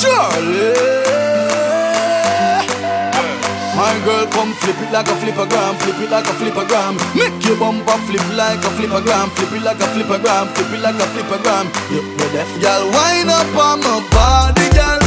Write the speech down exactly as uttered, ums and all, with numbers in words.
Charlie. My girl, come flip it like a flippergram, flip it like a flippergram. Make your bumper flip like a flippergram, flip it like a flippergram, flip it like a flippergram. You ready? Girl, wind up on my body, girl.